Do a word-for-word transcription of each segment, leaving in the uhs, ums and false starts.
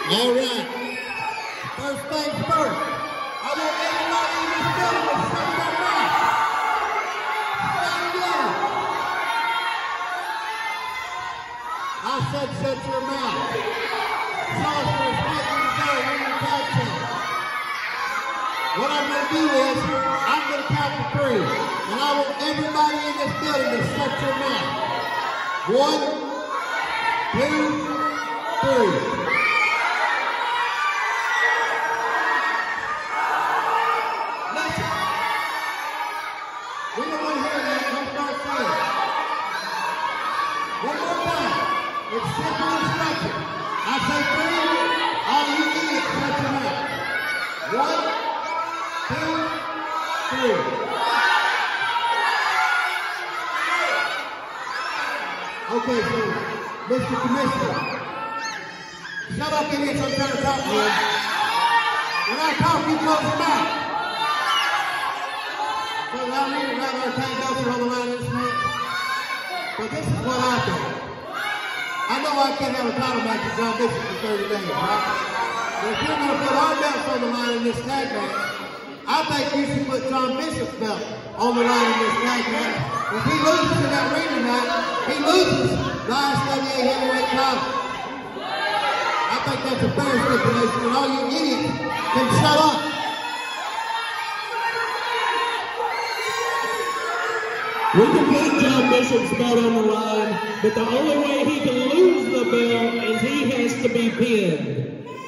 All right. First things first. I want everybody in this building to shut their mouth. Stand down. I said shut your mouth. Sorcerer is fighting today on your tag team. What I'm going to do is, I'm going to count to three. And I want everybody in this building to shut your mouth. One, two, three. We don't want to hear that. Don't start saying. One more time. It's simple instruction. I say three. All you idiots shut your mouth. One, two, three. Okay, so, Mister Commissioner. Shut up, idiots. I'm trying to talk to you. When I talk, you close your mouth. So allow me to grab our tank belts on the line of this match. But this is what I think. I know I can't have a title match with John Bishop for thirty days, right? But if you're going to put our belts on the line in this tag match, I think you should put John Bishop's belt on the line in this tag match. If he loses in that ring tonight, he loses the I S W A heavyweight title. I think that's a fair stipulation, and all you idiots can shut up. We can put John Bishop's belt on the line, but the only way he can lose the belt is he has to be pinned.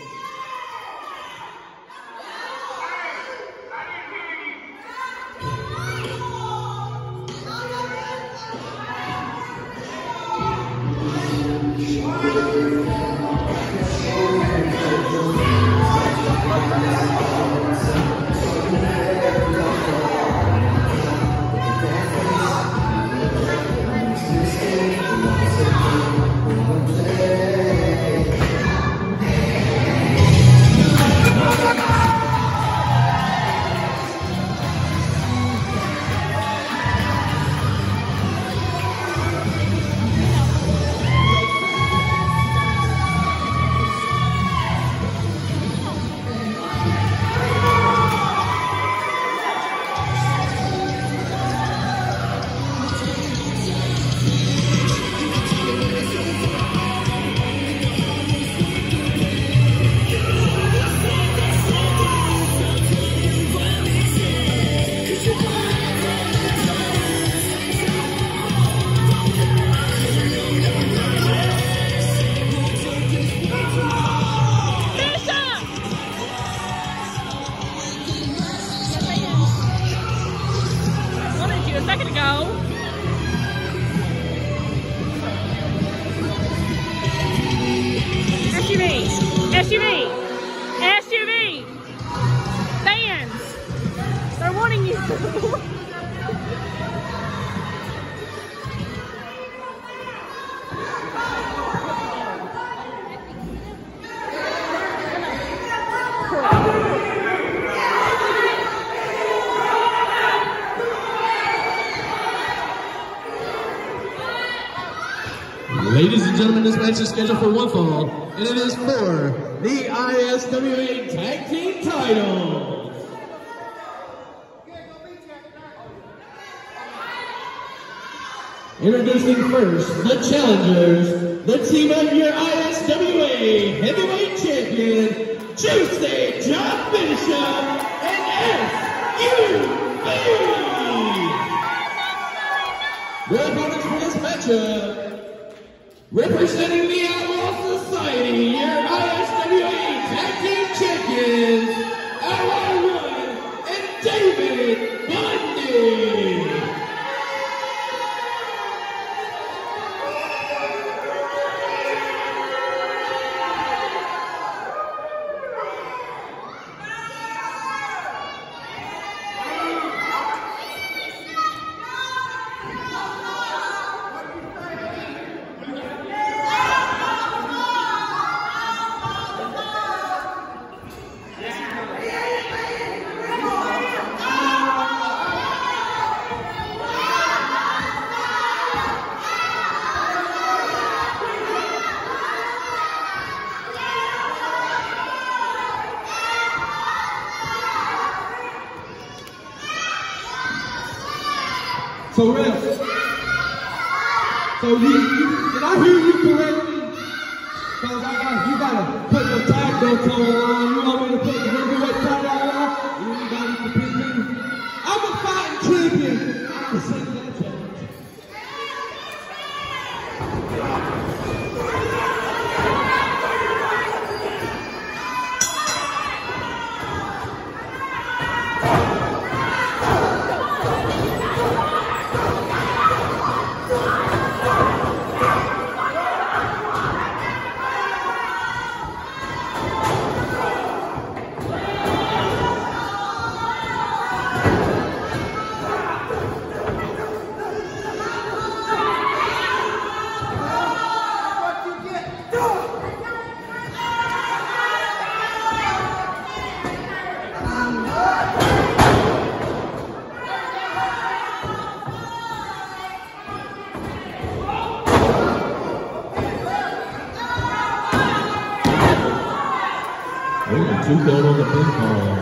S U V! S U V! Fans! They're wanting you. Ladies and gentlemen, this match is scheduled for one fall, and it is for the I S W A Tag Team title. Introducing first, the challengers, the team of your I S W A Heavyweight Champion, Juicy John Bishop, and S U V. Your opponents for this matchup, representing the Outlaw Society, your I S W A Tag Team Champions, Outlaw One and David Bundy. So ref, so you, you, did I hear you correctly? Cause I got, you gotta put the tag belts on the line. You want me to put the heavyweight title on? Anybody can pick me. I'm a fighting champion. I can say that. Two going on the pinfall.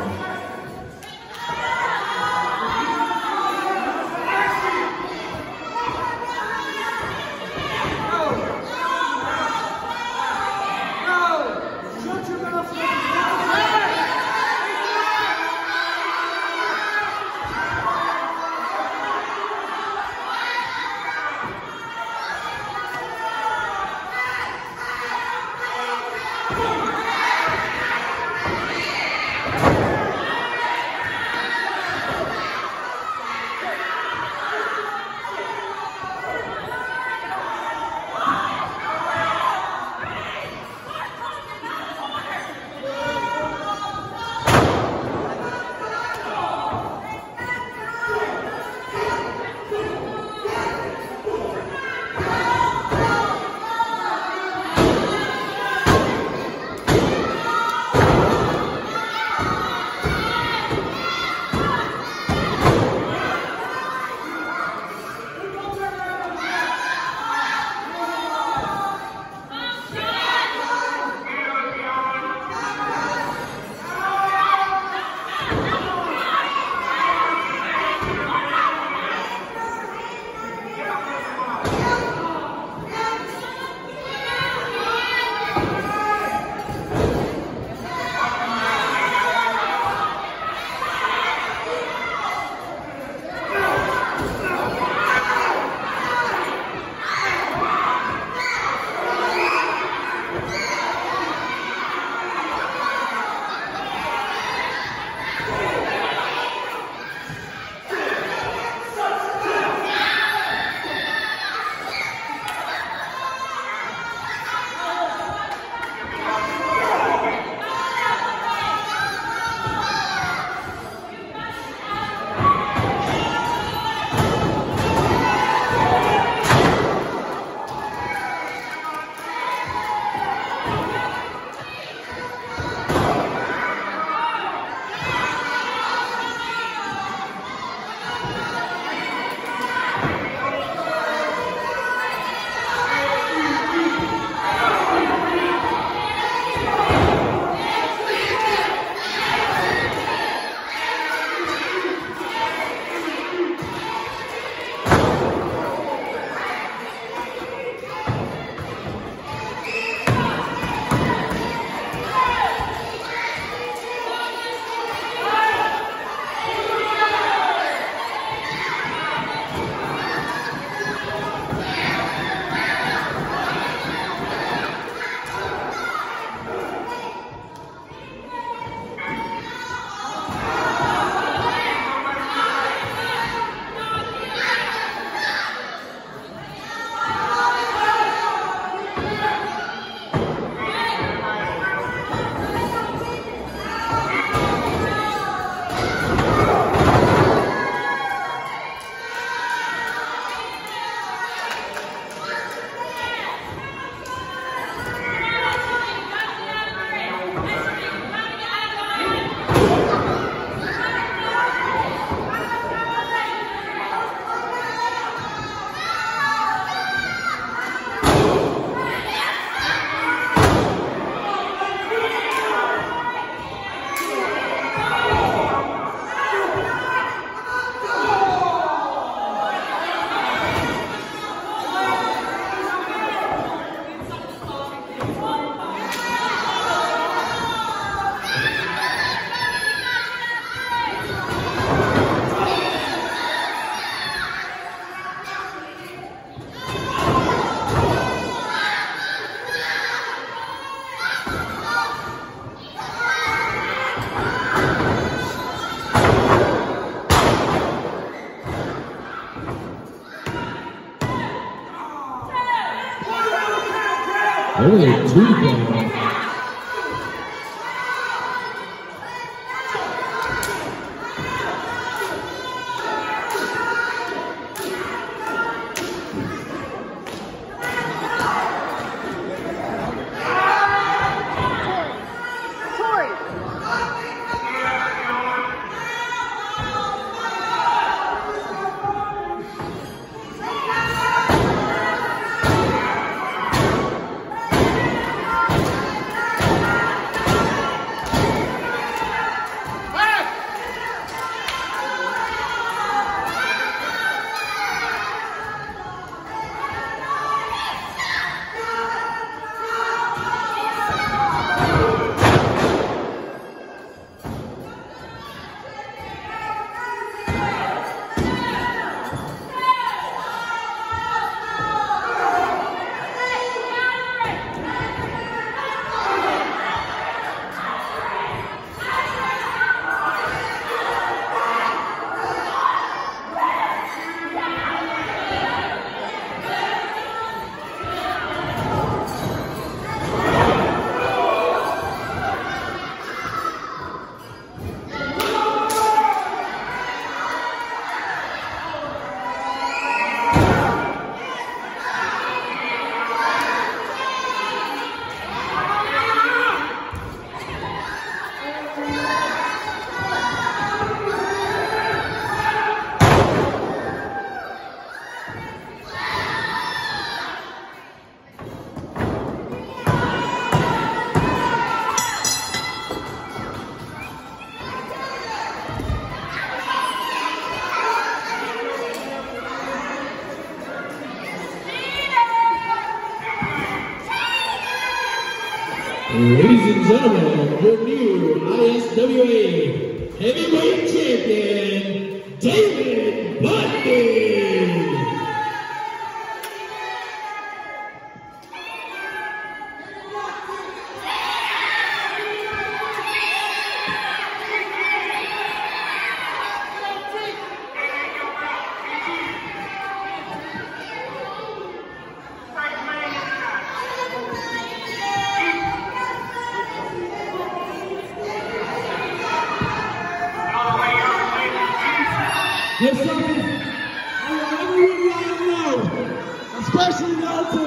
Only two down. Ladies and gentlemen, your new I S W A Heavyweight Champion, David Bundy! There's something I want everyone to know, especially those who